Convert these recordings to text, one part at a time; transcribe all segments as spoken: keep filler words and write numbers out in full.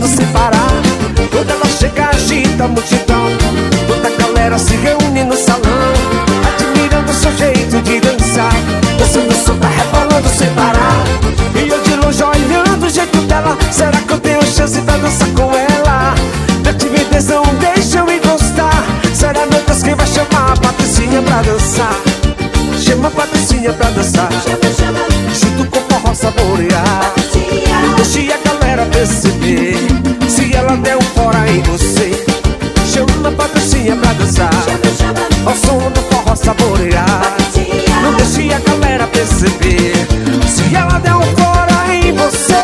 rebolando sem parar. Quando ela chega agita a multidão, toda a galera se reúne no salão, admirando seu jeito de dançar. Dançando solta, rebolando sem parar. E eu de longe olhando o jeito dela, será que eu tenho chance pra dançar com ela? Minha timidez não deixa eu encostar. Será, meu Deus, quem vai chamar a Patricinha pra dançar? Chama a Patricinha pra dançar, junto com o forró saborear. Não deixe a galera perceber, se ela der um fora em você. Chama a Patricinha pra dançar, ao som do forró saborear. Não deixe a galera perceber, se ela der um fora em você.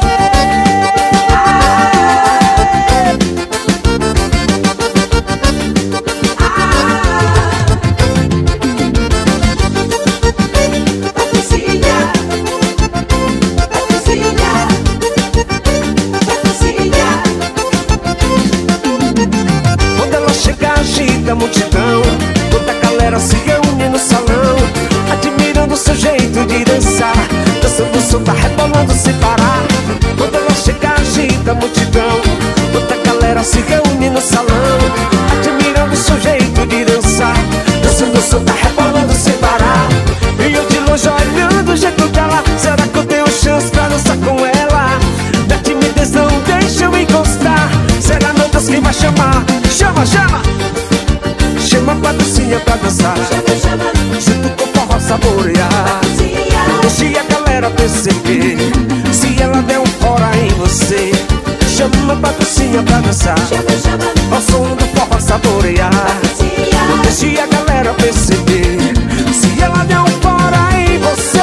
A multidão, toda a galera se reúne no salão, admirando seu jeito de dançar. Dançando solta, rebolando sem parar. Quando ela chega agita a multidão, toda a galera se reúne no salão, admirando seu jeito de dançar. Dançando solta, rebolando sem parar. E eu de longe olhando o jeito dela, será que eu tenho chance pra dançar com ela? Minha timidez não deixa eu encostar. Será, meu Deus, quem vai chamar? Chama, chama! Chama a Patricinha pra dançar, junto com o forró saborear. Não deixe a galera perceber, se ela der um fora em você. Chama a Patricinha pra dançar, ao som do forró saborear. Não deixe a galera perceber, se ela der um fora em você.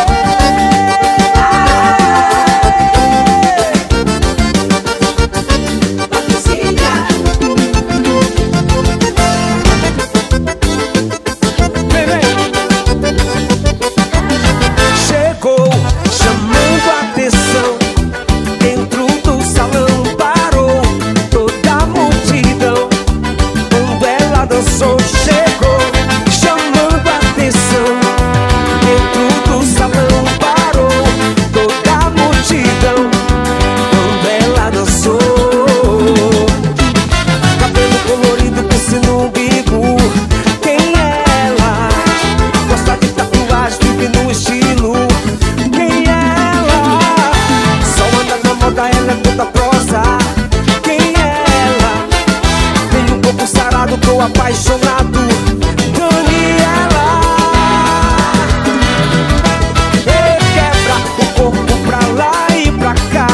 Apaixonado, Daniela. Ele quebra o corpo pra lá e pra cá,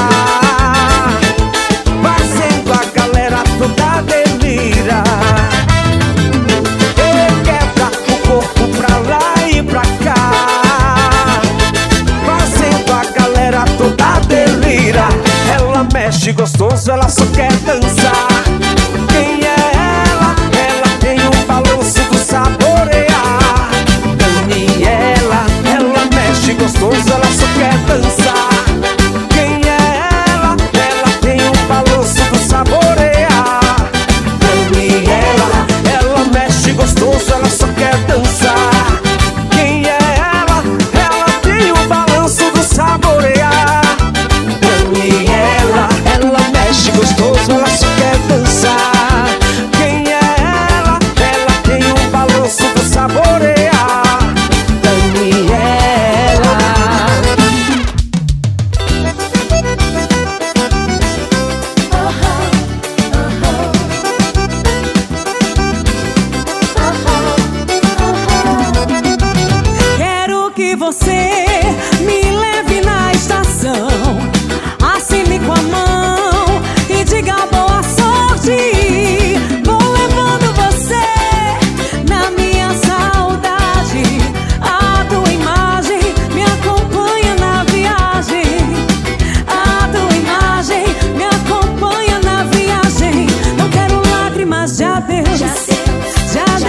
fazendo a galera toda delirar. Ele quebra o corpo pra lá e pra cá, fazendo a galera toda delirar. Ela mexe gostoso, ela só quer dançar. Quem é ela? Ela tem um balanço do saborear. Daniela, ela mexe gostoso, ela só quer dançar. Quem é ela? Ela tem um balanço do saborear. Daniela, ela mexe gostoso, ela só quer dançar. Quem é ela? Ela tem um balanço do saborear. Daniela, ela mexe gostoso, ela só quer dançar.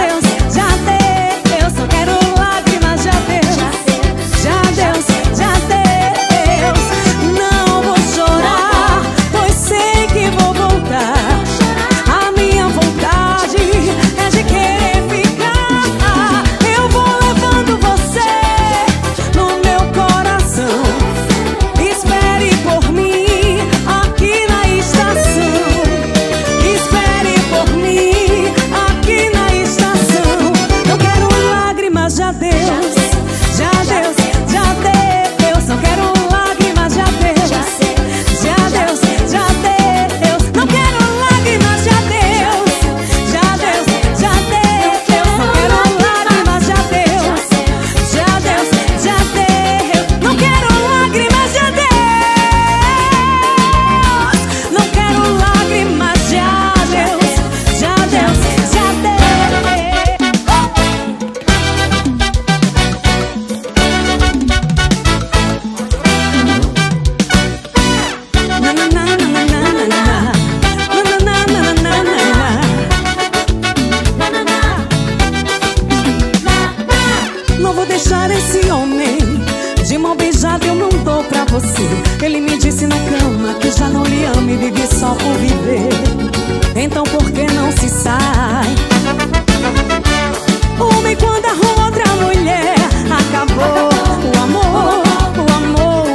Já você. Ele me disse na cama que já não lhe ama e vive só por viver. Então por que não se sai? O homem quando arruma outra mulher, acabou o amor, o amor.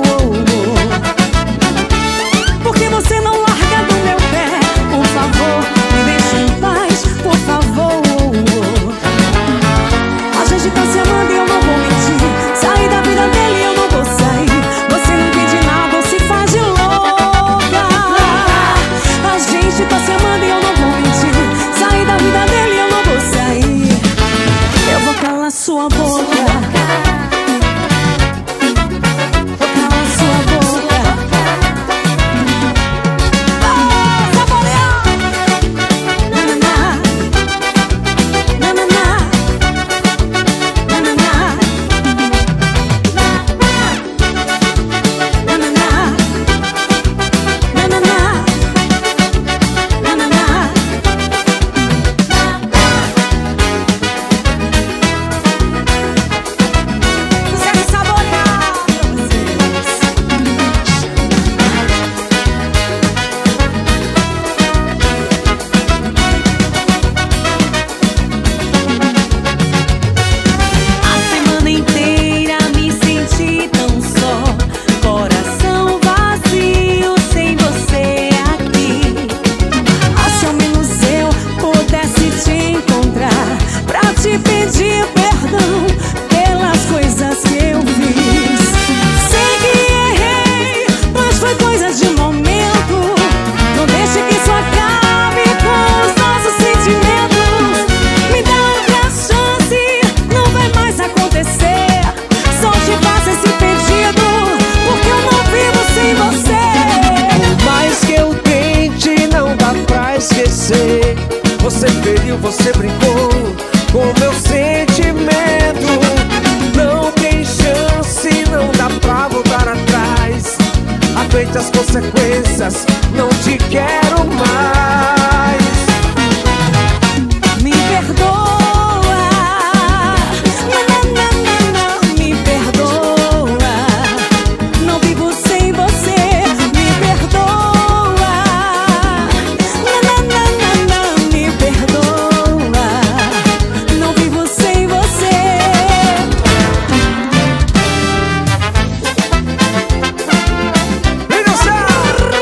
Por que você não larga do meu pé? Por favor, me deixe em paz, por favor. A gente tá se amando e eu não vou mentir. Sair da vida dele e eu não vou sair. Você não pede nada ou se faz de louca. A gente tá se amando e eu não vou mentir. Sair da vida dele e eu não vou sair. Eu vou calar sua boca. Vou calar sua boca. Oh, saborear. Nananá. Nananá. Nananá. Nananá. Nananá. Nananá. Quero saborear vocês. A semana inteira me senti tão só, coração vazio sem você aqui. Ah, se ao menos eu pudesse te encontrar pra te pedir perdão pelas coisas que eu fiz. Sei que errei, mas foi coisa de momento. Não deixe que isso acabe com os nossos sentimentos. Me dá outra chance, não vai mais acontecer. Só te faço esse pedido, porque eu não vivo sem você. Por mais que eu tente, não dá pra esquecer. Você feriu, você brincou com meu sentimento. Não tem chance, não dá pra voltar atrás. Aceite as consequências, não te quero mais. Me perdoa, não, não, não, não, me perdoa. Não vivo sem você, me perdoa. Não, não, não, não, não, me perdoa. Não vivo sem você. Vem dançar!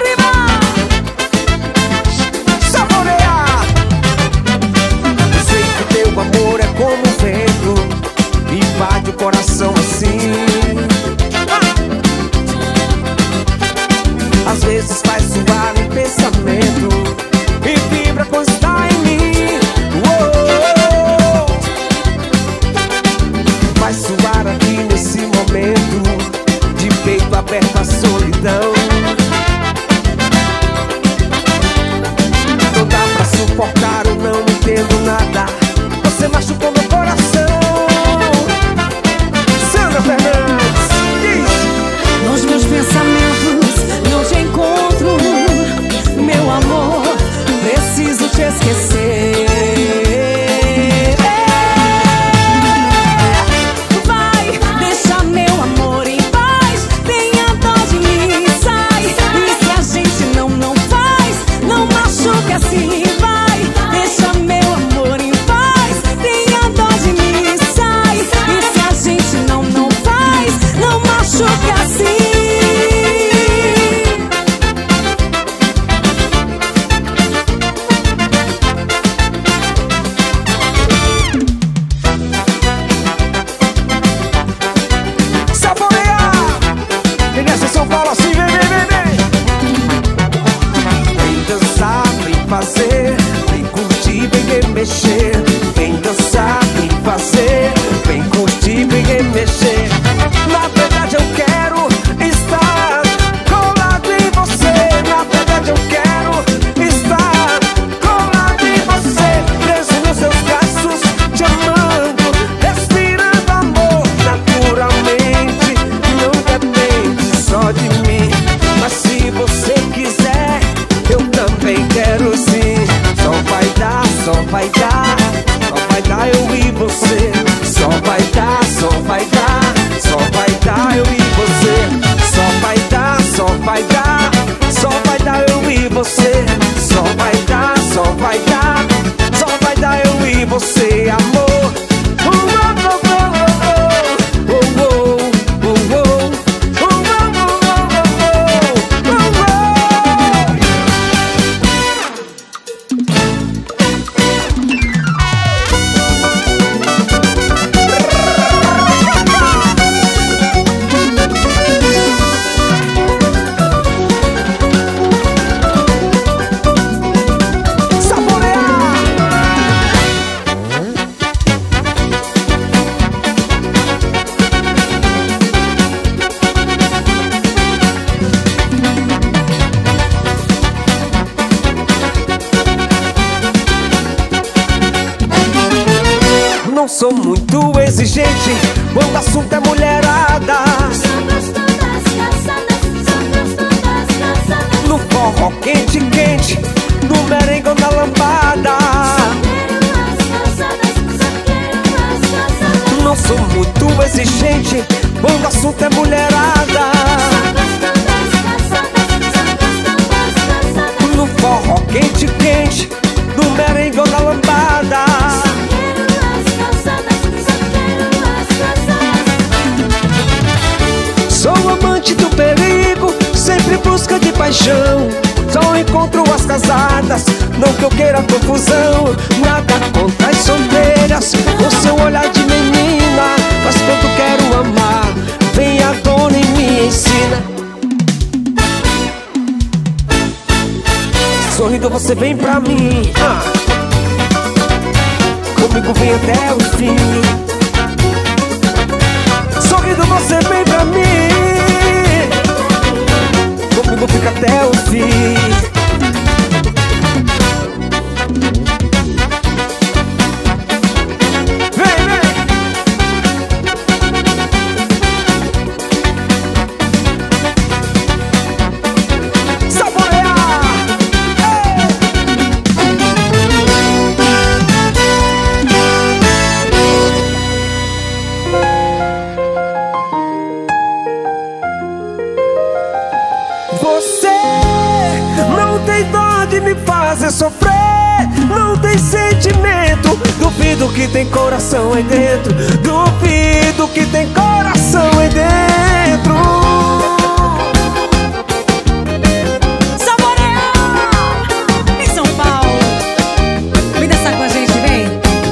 sou muito exigente quando o assunto é mulherada. No forró quente, quente, no merengue ou na lambada. Não sou muito exigente quando o assunto é mulherada. No forró quente, quente, no merengue ou na lambada. Sou amante do perigo, sempre em busca de paixão. Só encontro as casadas, não que eu queira confusão. Nada contra as solteiras, o seu olhar de menina. Mas quando quero amar, vem a dona e me ensina. Sorrindo você vem pra mim, ah. Comigo vem até o fim. Sorrindo você vem pra mim, comigo fica até o fim. Sofrer, não tem sentimento. Duvido que tem coração aí dentro. Duvido que tem coração aí dentro. Saborear em São Paulo. Vem dançar com a gente, vem.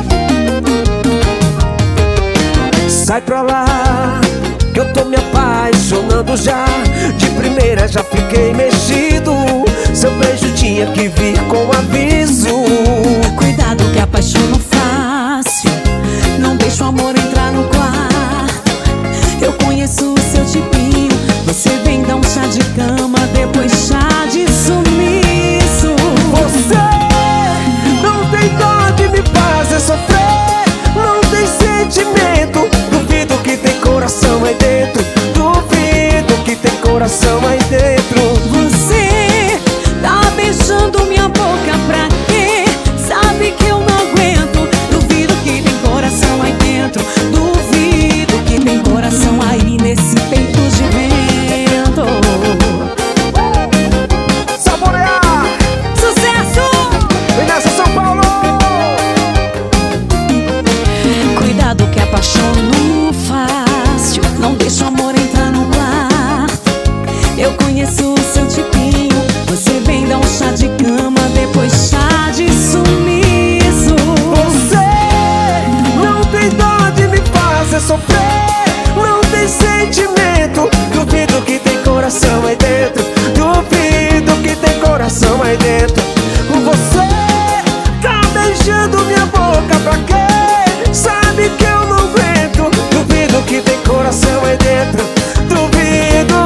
Sai pra lá, que eu tô me apaixonando já. De primeira já fiquei mexido. Seu beijo tinha que vir com aviso. Cuidado que apaixono fácil, não deixa o amor entrar no quarto. Eu conheço o seu tipinho, você vem dar um chá de cama, depois chá de sumiço. Você não tem dó de me fazer sofrer, não tem sentimento. Duvido que tem coração aí dentro. Duvido que tem coração aí dentro. Você tá beijando minha boca pra quê? Sabe que eu não aguento. Duvido que tem coração aí dentro. Duvido que tem coração aí nesse peito de vento. Saborear! Sucesso! Vem nessa, São Paulo! Cuidado que apaixono fácil, não deixa o amor entrar no quarto. Eu conheço o seu tipinho, você vem dar um chá de cama, depois chá de sumiço. Você não tem dó de me fazer sofrer, não tem sentimento. Duvido que tem coração aí dentro. Duvido que tem coração aí dentro. Você tá beijando minha boca pra quê? Sabe que eu não aguento. Duvido que tem coração aí dentro. Duvido.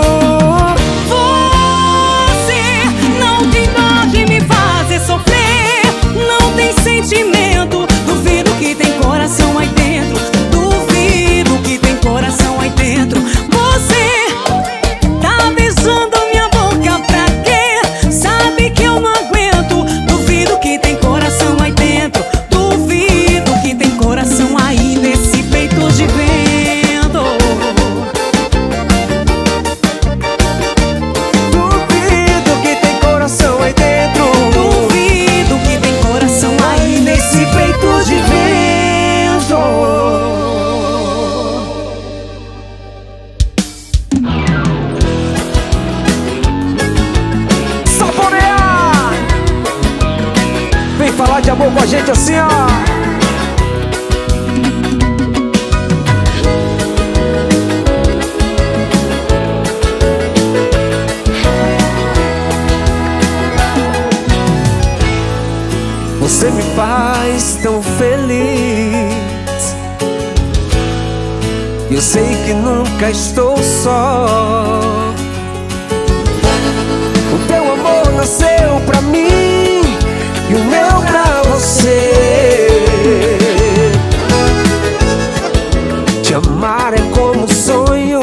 Sentimento, duvido que tem coração aí dentro. Duvido que tem coração aí dentro. Você tá beijando minha boca pra quê? Sabe que eu não aguento. Duvido que tem coração aí dentro. Duvido que tem coração aí nesse peito de vento. Duvido que tem coração aí dentro. Duvido que tem coração aí nesse peito de vento. Saborear! Vem falar de amor com a gente assim, ó. Você me faz tão feliz. Eu sei que nunca estou só. O teu amor nasceu pra mim e o meu pra você. amar é como um sonho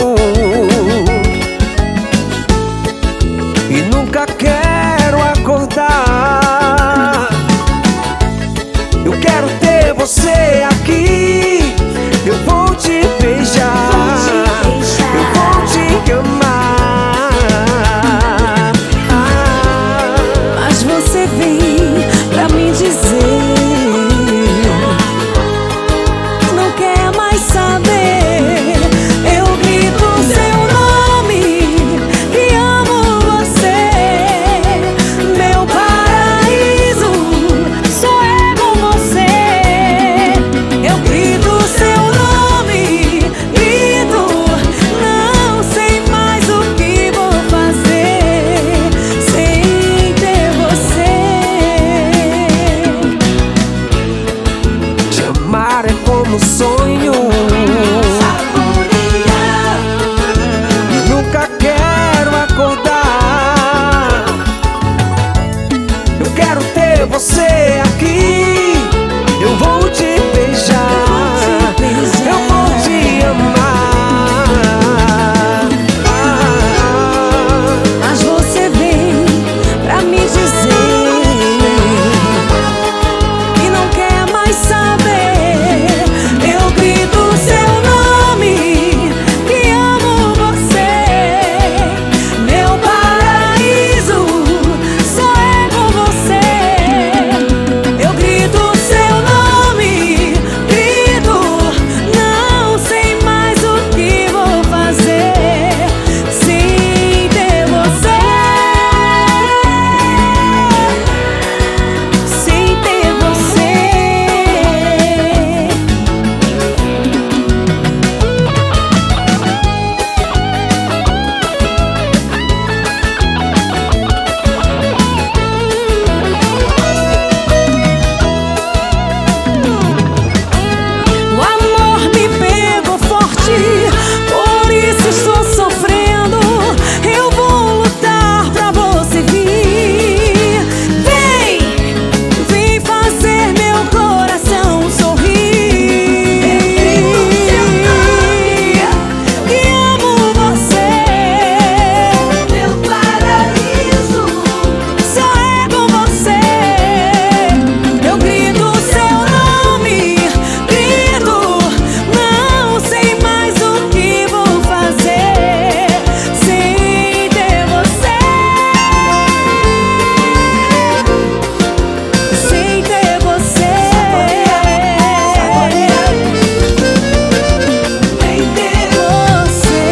e nunca quero acordar. Eu quero ter você aqui, eu vou te beijar, eu vou te amar. Ah, mas você vem pra me dizer, não quer mais saber. Eu grito seu nome, que amo você. Meu paraíso só é com você. Eu grito seu nome, grito, não sei mais o que vou fazer sem ter você. te amar é como um sonho e nunca quero acordar. Eu quero ter você aqui, eu vou te beijar, eu vou te amar. Ah, Mas você vem pra me dizer que não quer mais saber. Eu grito seu nome, que amo você. Meu paraíso só é com você. Eu grito seu nome, grito, não sei mais o que vou fazer sem ter você. Sem ter você. O amor me pegou forte, por isso estou sofrendo. Eu vou lutar pra você vir. Vem, vem fazer meu coração sorrir. Que amo você. Meu paraíso só é com você. Eu grito seu nome, grito, não sei mais o que vou fazer sem ter você. Sem ter você. Sem ter você.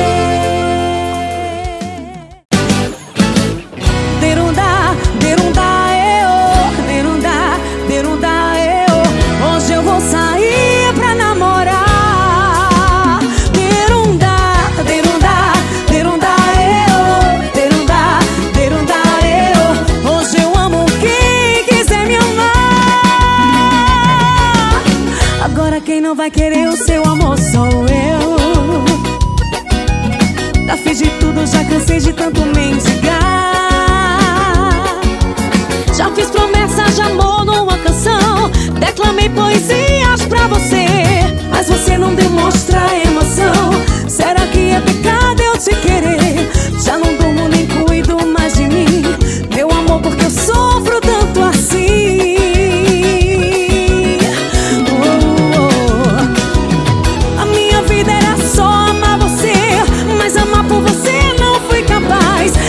Derunda, derunda, eu, derunda, derunda, eu. Hoje eu vou sair pra namorar. Derunda, derunda, derunda, eu, derunda, derunda, eu. Hoje eu amo quem quiser me amar. Agora quem não vai querer o seu amor sou eu. Já fiz de tudo, já cansei de tanto mendigar. Já fiz promessas de amor numa canção, declamei poesias pra você, mas você não demonstra emoção. Será que é pecado eu te querer? Já não durmo nem cuido mais de mim, meu amor, porque eu sofro tanto assim. Oh, oh. A minha vida era só amar você, mas amar por você não fui capaz.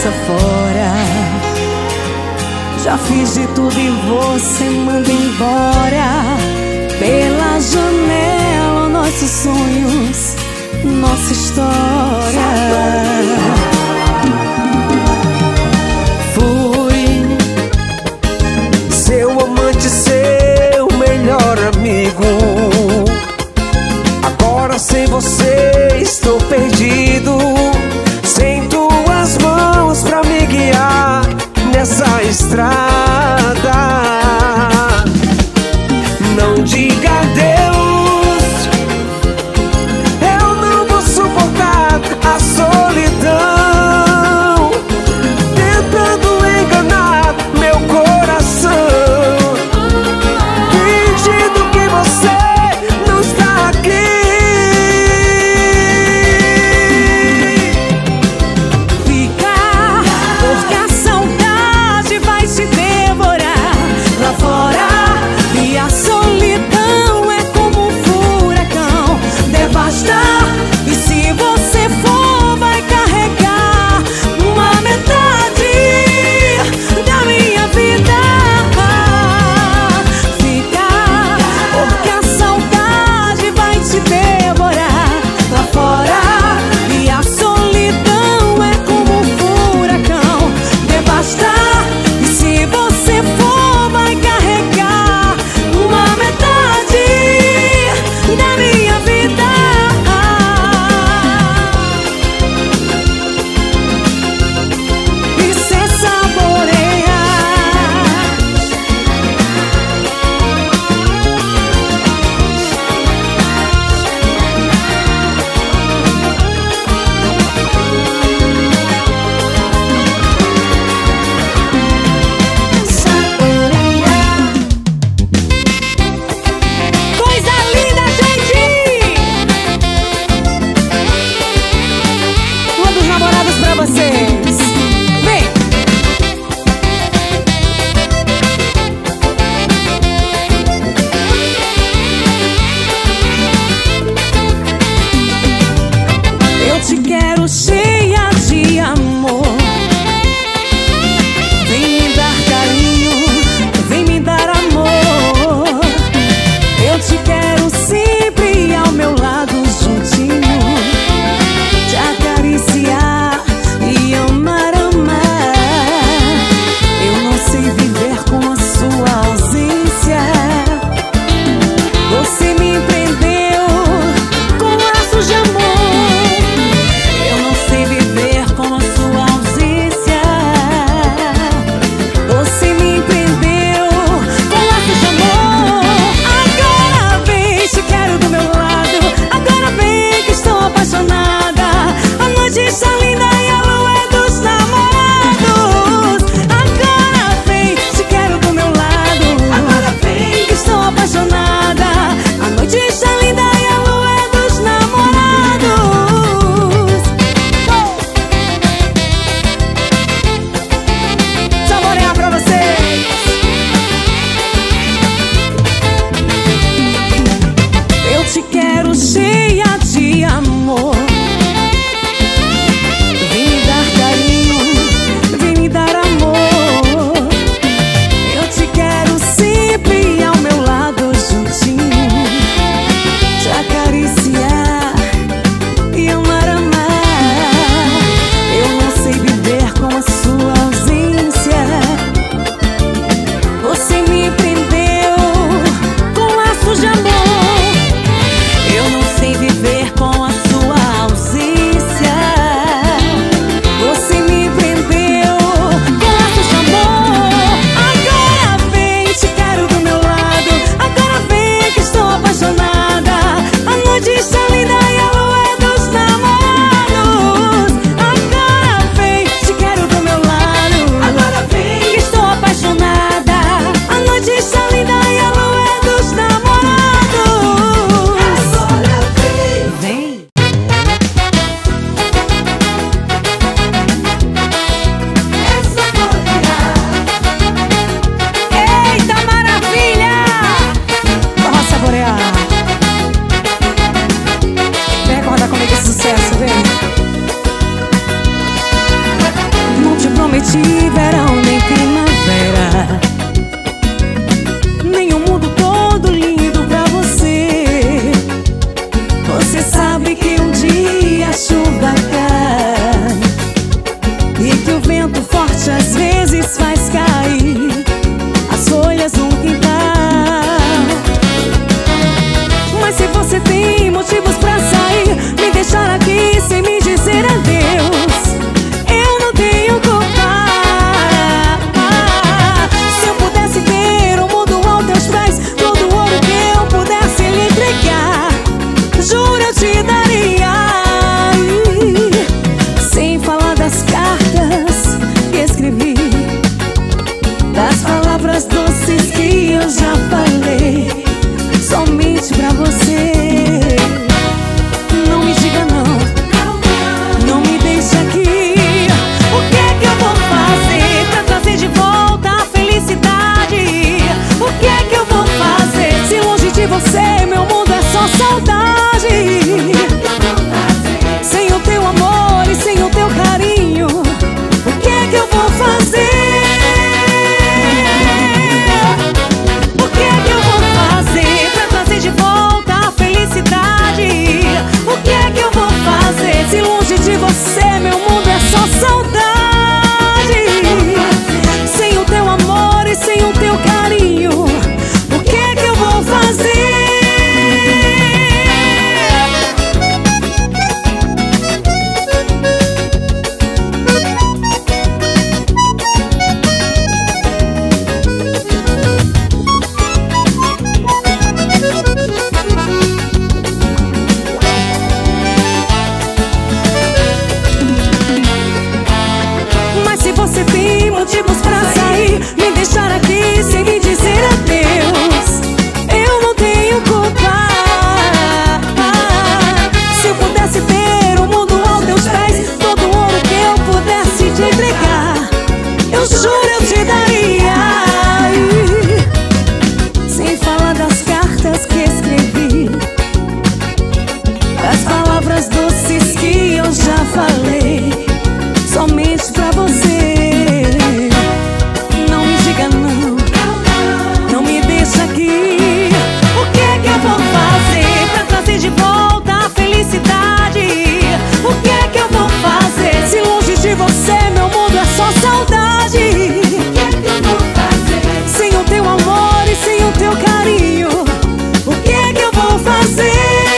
cabeça fora. Já fiz de tudo e você manda embora. Pela janela, nossos sonhos, nossa história. Fui seu amante, seu melhor amigo. Agora sem você estou perdido, sem tuas mãos pra me guiar nessa estrada. Não diga adeus, eu não vou suportar a solidão, tentando enganar meu coração. eu já falei, somente pra você. Não me diga não, não me deixe aqui. O que é que eu vou fazer pra trazer de volta a felicidade? O que é que eu vou fazer se longe de você meu mundo é só saudade? Sem o teu amor e sem o teu carinho, o que é que eu vou fazer? O que é que eu vou fazer pra trazer de volta a felicidade? O que é que eu vou fazer se longe de você meu mundo é só saudade? Sem o teu amor e sem o teu carinho, o que é que eu vou fazer? Mas se você tem motivos pra sair, me deixar aqui sem me dizer adeus, eu não tenho culpa. Se eu pudesse ter o mundo aos teus pés, todo o ouro que eu pudesse te entregar, eu juro eu te daria. Sem falar das cartas que escrevi, das palavras doces que eu já falei, somente pra você. Não me diga não, não me deixa aqui. O que é que eu vou fazer pra trazer de volta a felicidade? O que é que eu vou fazer se longe de você meu mundo é só saudade? O que é que eu vou fazer sem o teu amor e sem o teu carinho? O que é que eu vou fazer?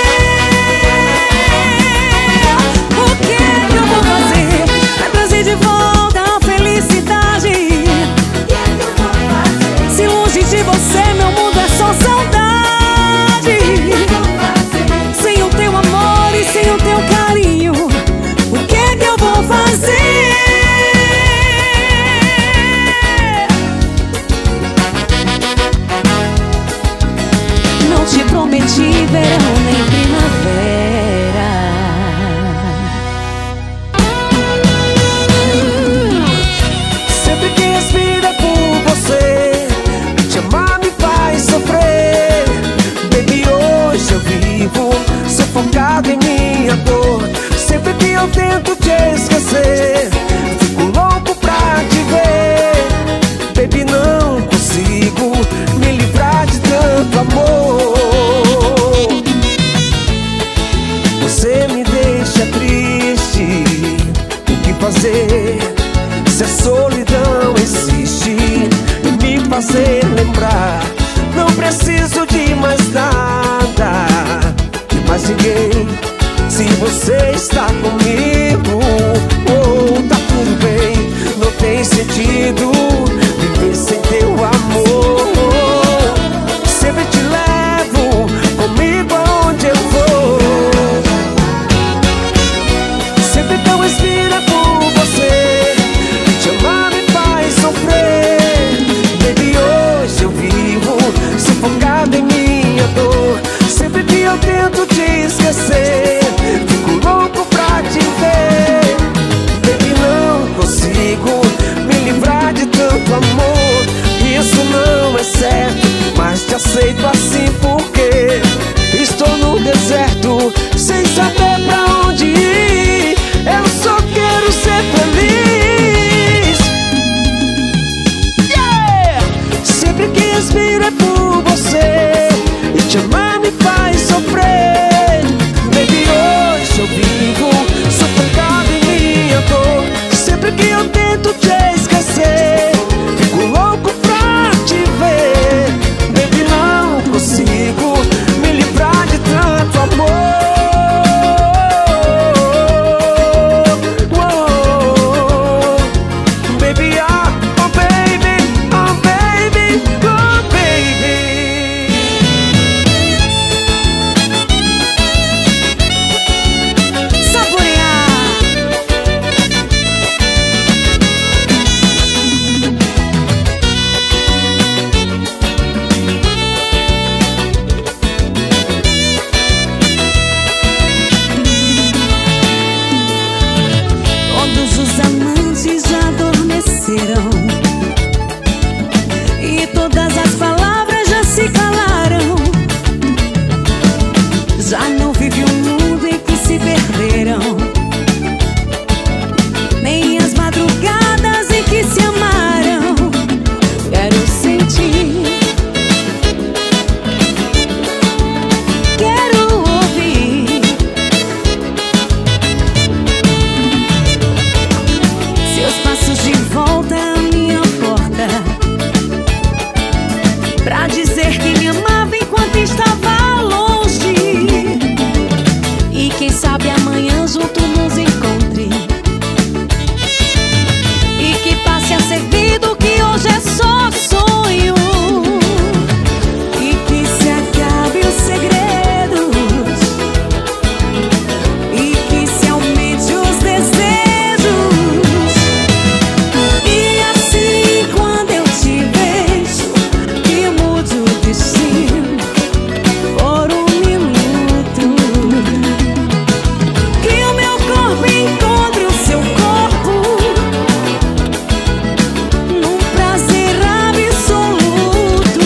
O que é que eu vou fazer pra trazer de volta a felicidade? O que é que eu vou fazer se longe de você meu mundo é só saudade? O que é que eu vou fazer sem o teu amor e sem o teu carinho? O que é que eu vou fazer? Não te prometi verão nem primavera. Sempre que respira por você, te amar me faz sofrer. Baby, hoje eu vivo sufocado em minha dor. Sempre que eu tento te esquecer, fico louco pra te ver. Baby, não consigo me livrar de tanto amor. Você me deixa triste, o que fazer se a solidão existe? E me fazer lembrar, não preciso de mais nada, de mais ninguém. Se você está comigo, oh, tá tudo bem. Não tem sentido viver sem teu amor. Sempre te levo comigo aonde eu vou. Sempre que eu respiro é por você, te amar me faz sofrer. Baby, hoje eu vivo sufocado em minha dor. Sempre que eu tento te esquecer, fico louco pra te ver. Baby, não consigo me livrar de tanto amor. Isso não é certo, mas te aceito assim porque estou no deserto, sem saber pra onde ir. Eu só quero ser feliz. Yeah! Sempre que respiro é por você, e te amar me faz sofrer. Baby, hoje eu vivo sufocado em minha dor. Sempre que eu tento te esquecer, fico louco pra te ver. Baby, não consigo me livrar de tanto amor. a dizer que me amava enquanto estava longe. E quem sabe amanhã junto nos encontre, e que passe a ser vida o que hoje é só sonho, e que se acabe os segredos, e que se aumente os desejos. E assim quando eu te vejo, que mude o destino por um minuto, que o meu corpo encontre o seu corpo num prazer absoluto.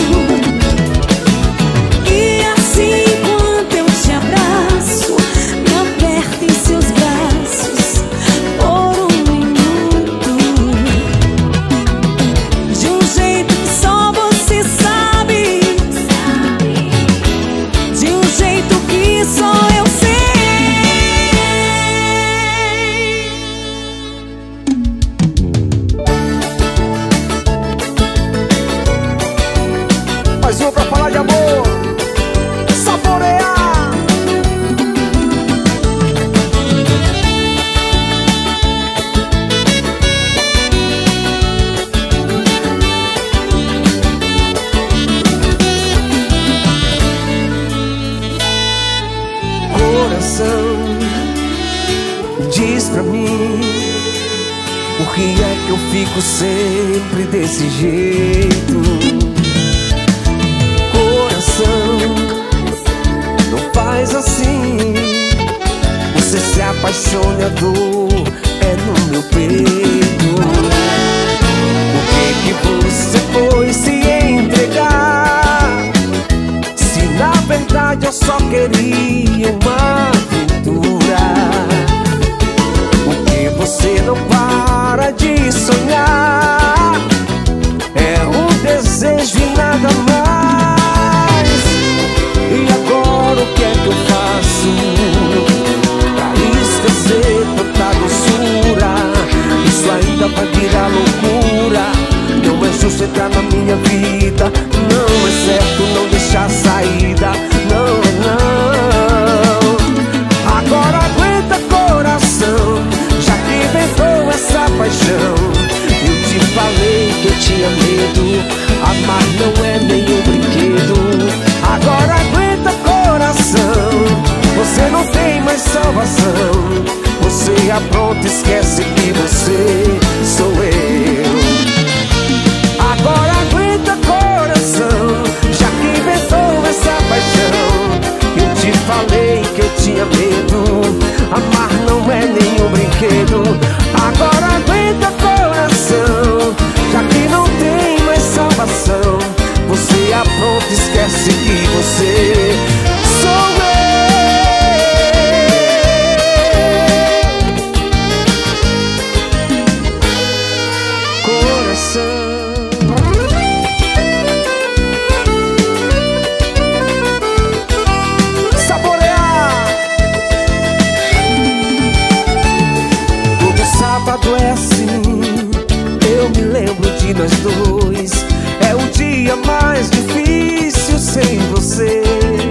E assim quando eu te abraço, me aperto em seus braços por um minuto, de um jeito que só você sabe, de um jeito que só eu sei. Mais uma pra falar de amor. Saborear. Coração, diz pra mim, por que é que eu fico sempre desse jeito? Coração, não faz assim. Você se apaixona, a dor é no meu peito. Por que que você foi se entregar, se na verdade eu só queria uma aventura? Por que você não para de sonhar? É um desejo e nada mais. E agora o que é que eu faço pra esquecer tanta doçura? Isso ainda vai virar loucura. Não é justo entrar na minha vida, não é certo não deixar saída. Não, não. Agora aguenta, coração, já que inventou essa paixão. Eu te falei que eu tinha medo, amar não é nenhum brinquedo. Agora aguenta, coração, você não tem mais salvação. Você apronta, esquece que você sou eu. Agora aguenta, coração, já que inventou essa paixão. Eu te falei que eu tinha medo, amar não é nenhum brinquedo. Agora aguenta, coração, já que não tem mais salvação. Você apronta, esquece que você sou eu. Coração, saborear. Todo sábado é assim, eu me lembro de nós dois. É o dia mais difícil sem você.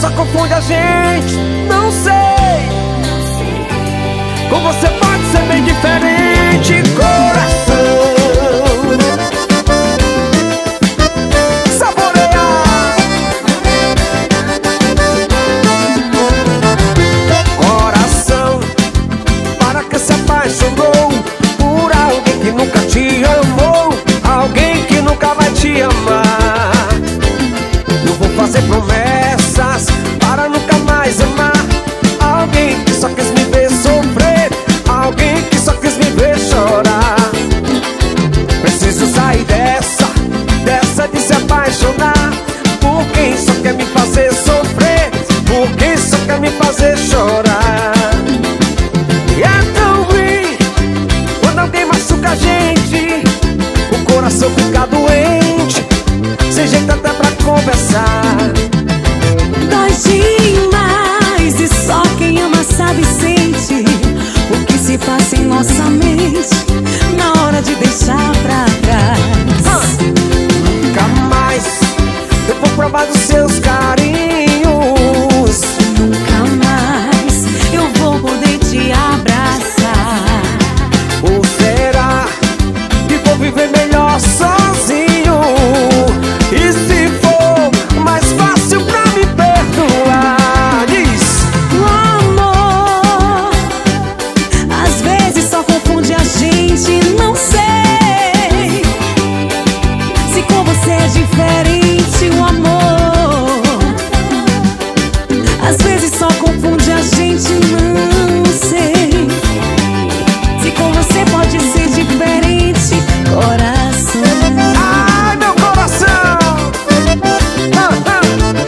só confunde a gente. Não sei, com você pode ser bem diferente, coração. Saborear. Coração, para que se apaixonou por alguém que nunca te amou, alguém que nunca vai te amar. Não vou fazer promessas para nunca mais amar alguém que só quis me ver sofrer, alguém que só quis me ver chorar. Preciso sair dessa, dessa de se apaixonar por quem só quer me fazer sofrer, por quem só quer me fazer chorar. E é tão ruim quando alguém machuca a gente, o coração fica doente, sem jeito até pra conversar. Dói demais e só quem ama sabe e sente o que se passa em nossa mente na hora de deixar pra trás. Ah, nunca mais eu vou provar dos seus carinhos, Nunca mais eu vou poder te abraçar. ou será que vou viver melhor sozinho? E se for mais fácil pra me perdoar, diz. O amor às vezes só confunde a gente. Não sei se com você é diferente. O amor às vezes só confunde a gente. Não sei se com você pode ser diferente, coração. Ai, meu coração. Ah, ah.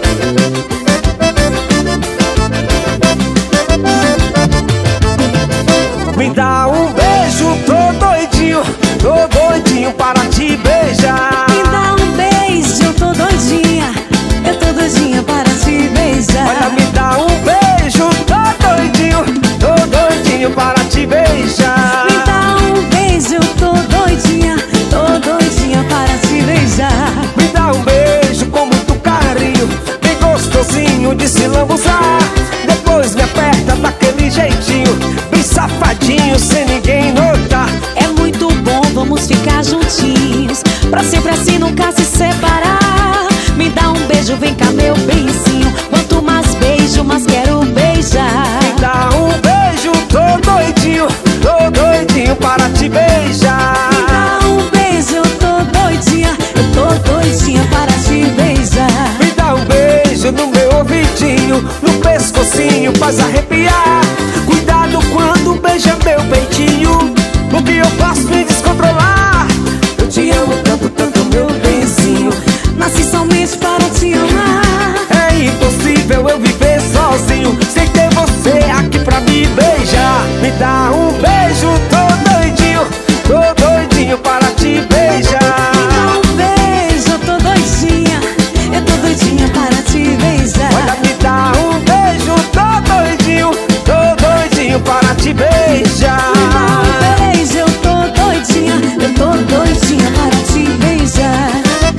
Me dá um beijo, tô doidinho, tô doidinho para te beijar. Me dá um beijo, eu tô doidinha, eu tô doidinha para te beijar. Olha, me dá um beijo, tô doidinho, tô doidinho para te beijar. Me dá um beijo, eu tô doidinha, tô doidinha para te beijar. Me dá um beijo com muito carinho, bem gostosinho de se lambuzar. Depois me aperta daquele jeitinho, bem safadinho, sem ninguém notar. É muito bom, vamos ficar juntinhos, pra sempre assim nunca se separar. Me dá um beijo, vem cá meu benzinho, quanto mais beijo, mais quero beijar. Me dá um beijo, tô doidinho, tô doidinho para te beijar. Me dá um beijo, eu tô doidinha, eu tô doidinha para te beijar. Me dá um beijo no meu ouvidinho, no pescocinho, faz arrepiar. Cuidado quando beija meu peitinho, o que eu faço me descontrolar. Eu te amo tanto, tanto, meu benzinho, Nasci somente para te amar. é impossível eu viver sozinho sem ter você aqui pra me beijar. Me dá um beijo, tô doidinho, tô doidinho para te beijar. Me dá um beijo, eu tô doidinha, eu tô doidinha para te beijar. Olha, me dá um beijo, tô doidinho, tô doidinho para te beijar. Me dá um beijo, eu tô doidinha, eu tô doidinha para te beijar.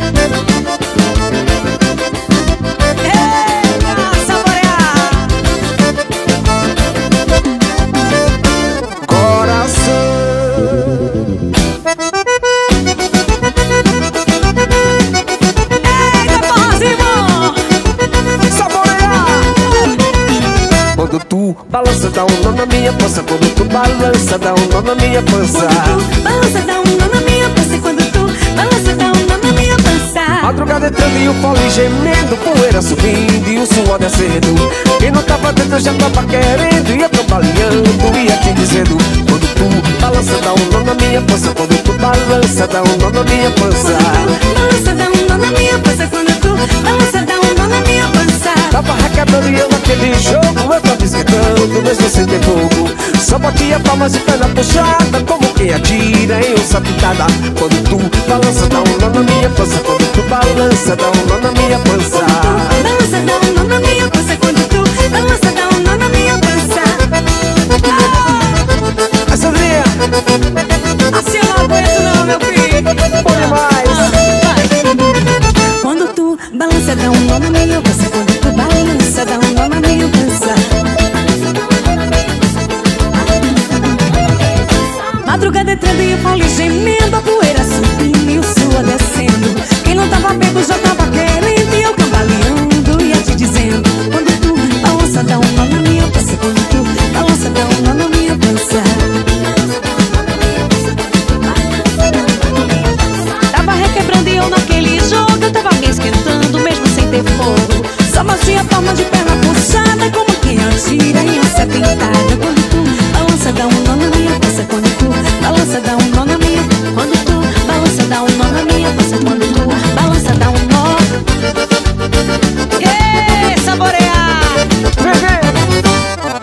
Eita, saborear! Coração. Eita, porrazinho! Saborear. Quando tu balança, dá um nó na minha pança. Quando tu balança, dá um nó na minha pança. Balança, dá um nó na minha pança. Quando tu balança, dá um nó na minha pança. Madrugada entrando e o fole gemendo, poeira subindo e o suor descendo. Quem não tava dentro já tava querendo, ia cambaleando, ia te dizendo. Quando tu balança, dá um nó na minha pança. Quando tu balança, dá um nó na minha pança. Balança, dá um nó na minha pança. Quando tu balança, dá um nó na minha pança. Tava requebrando e eu naquele jogo, eu tava esquentando, mesmo sem ter fogo. Só batia palmas de perna puxada, como quem atira em onça pintada. Quando tu balança, dá um nó na minha pança. Quando tu balança, dá um nó na minha pança. Balança, dá um nó na minha pança. Quando tu balança, dá um nó na minha pança. Ah! A Sandrinha! Assim eu não aguento não, meu filho. Bom demais! Quando tu balança, dá um nó na minha pança. Quando tu balança, dá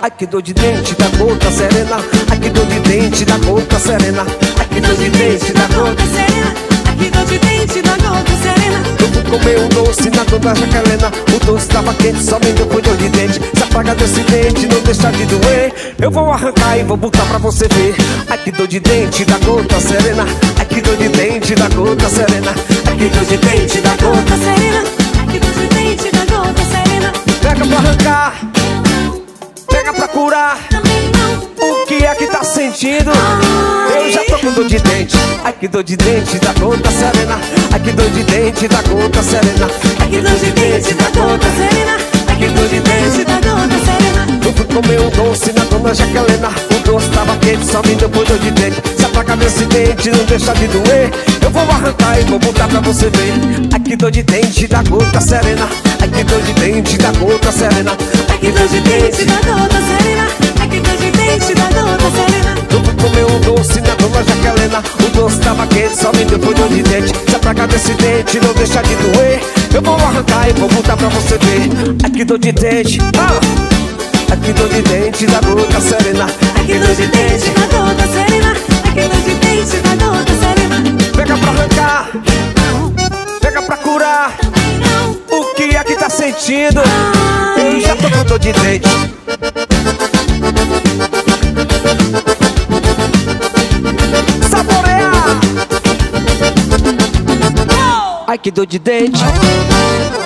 Ai que dor de dente da gota serena. Ai que dor de dente da gota serena. Ai que dor de dente da gota serena. Ai que dor de dente da gota serena. Eu fui comer um doce na dona Jaquelena. O doce tava quente, só me deu dor de dente. Se apaga desse dente, não deixa de doer. Eu vou arrancar e vou botar pra você ver. Ai que dor de dente da gota serena. Ai que dor de dente da gota serena. Ai que dor de dente da gota serena. Ai que dor de dente da gota serena. Pega pra arrancar, pega pra curar. Também não. O que é que tá sentindo? Eu já tô com dor de dente. Ai que dor de dente da gota serena. Ai que dor de dente da gota serena. Ai que dor de dente da gota serena. Ai que dor de dente da gota serena. Eu fui comer um doce na dona Jaquelena. O doce tava quente, só me deu dor de dente. Se apaga desse dente, não deixa de doer. Eu vou arrancar e vou botar pra você ver. Ai que dor de dente da gota serena. Ai que dor de dente da gota serena. Ai que dor de dente da gota serena. Ai que dor de dente da gota serena. Eu fui comer um doce na dona Jaquelena. O doce tava quente, só me deu dor de dente. Se apaga desse dente, não deixa de doer. Eu vou arrancar e vou botar pra você ver. Ai que dor de dente, ah! Ai que dor de dente da gota serena. Ai que dor de dente da gota serena. Ai que dor de dente da gota serena. Pega pra arrancar, pega pra curar. O que é que tá sentindo? Eu já tô com dor de dente. Saborear. Ai que dor de dente.